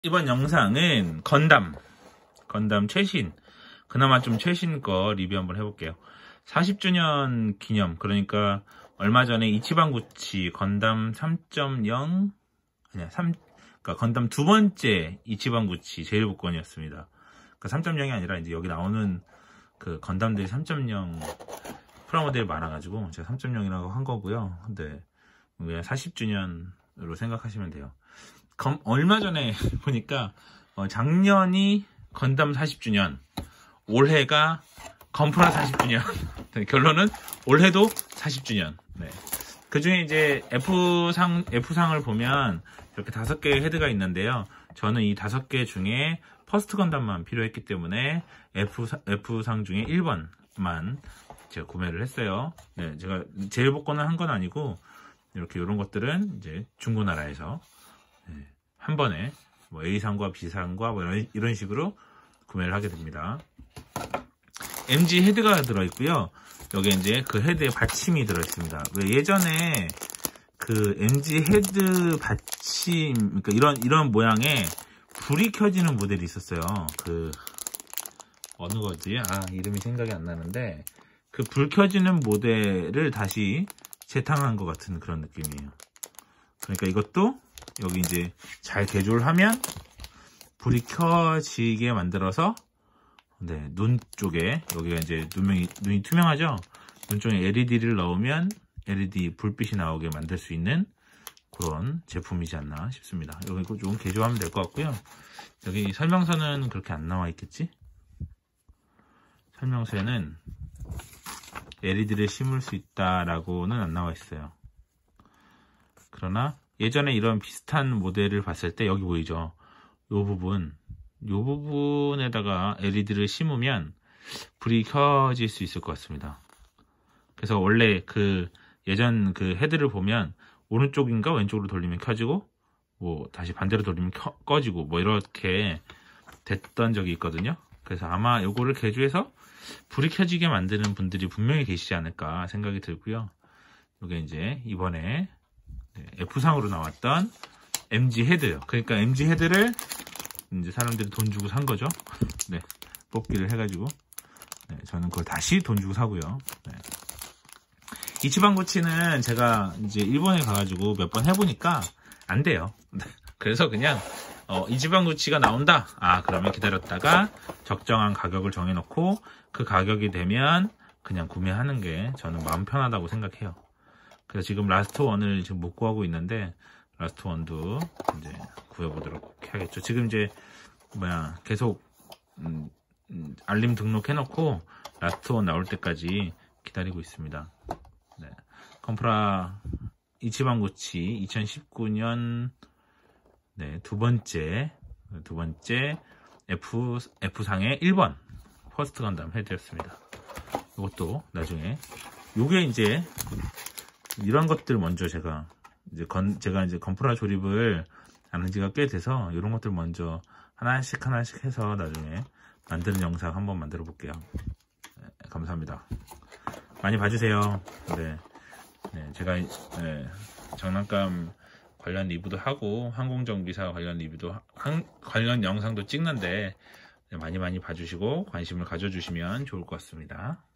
이번 영상은 건담 최신, 그나마 좀 최신 거 리뷰 한번 해볼게요. 40주년 기념, 그러니까 얼마 전에 이치반 구치 건담 3.0 그러니까 건담 두 번째 이치반 구치 제일 복권이었습니다. 그러니까 3.0이 아니라 이제 여기 나오는 그 건담들이 3.0 프라모델이 많아가지고 제가 3.0이라고 한 거고요. 근데 그냥 40주년으로 생각하시면 돼요. 얼마 전에 보니까 작년이 건담 40주년, 올해가 건프라 40주년. 결론은 올해도 40주년. 네. 그 중에 이제 F상을 보면 이렇게 5개의 헤드가 있는데요. 저는 이 5개 중에 퍼스트 건담만 필요했기 때문에 F상 중에 1번만 제가 구매를 했어요. 네, 제가 제일 복권을 한 건 아니고 이렇게 이런 것들은 이제 중고나라에서 한 번에 뭐 A상과 B상과 뭐 이런 식으로 구매를 하게 됩니다. MG 헤드가 들어있고요. 여기 이제 그 헤드에 받침이 들어있습니다. 왜 예전에 그 MG 헤드 받침, 그러니까 이런 모양의 불이 켜지는 모델이 있었어요. 그 어느 거지? 이름이 생각이 안 나는데 그 불 켜지는 모델을 다시 재탕한 것 같은 그런 느낌이에요. 그러니까 이것도 여기 이제 잘 개조를 하면 불이 켜지게 만들어서 눈 쪽에, 여기가 이제 눈이 투명하죠? 눈 쪽에 LED를 넣으면 LED 불빛이 나오게 만들 수 있는 그런 제품이지 않나 싶습니다. 여기 좀 개조하면 될 것 같고요. 여기 설명서는 그렇게 안 나와 있겠지? 설명서에는 LED를 심을 수 있다라고는 안 나와 있어요. 그러나 예전에 이런 비슷한 모델을 봤을 때 여기 보이죠? 요 부분에다가 LED를 심으면 불이 켜질 수 있을 것 같습니다. 그래서 원래 그 예전 그 헤드를 보면 오른쪽인가 왼쪽으로 돌리면 켜지고 뭐 다시 반대로 돌리면 꺼지고 뭐 이렇게 됐던 적이 있거든요. 그래서 아마 요거를 개조해서 불이 켜지게 만드는 분들이 분명히 계시지 않을까 생각이 들고요. 이게 이제 이번에 F상으로 나왔던 MG 헤드예요. 그러니까 MG 헤드를 이제 사람들이 돈 주고 산 거죠. 네, 뽑기를 해가지고 저는 그걸 다시 돈 주고 사고요. 이치반 구치는 제가 이제 일본에 가가지고 몇 번 해보니까 안 돼요. 그래서 그냥 이치반 구치가 나온다. 그러면 기다렸다가 적정한 가격을 정해놓고 그 가격이 되면 그냥 구매하는 게 저는 마음 편하다고 생각해요. 그래서 지금 라스트 원을 지금 못 구하고 있는데 라스트 원도 이제 구해보도록 해야겠죠. 지금 이제 계속 알림 등록해놓고 라스트 원 나올 때까지 기다리고 있습니다. 건프라 이치반 구치 2019년 두 번째 F상의 1번 퍼스트 건담 헤드였습니다. 이것도 나중에 요게 이제 이런 것들 먼저 제가 이제 건프라 조립을 안 한 지가 꽤 돼서 이런 것들 먼저 하나씩 해서 나중에 만드는 영상 한번 만들어 볼게요. 감사합니다. 많이 봐주세요. 제가 장난감 관련 리뷰도 하고 항공정비사 관련 리뷰도 관련 영상도 찍는데 많이 봐주시고 관심을 가져주시면 좋을 것 같습니다.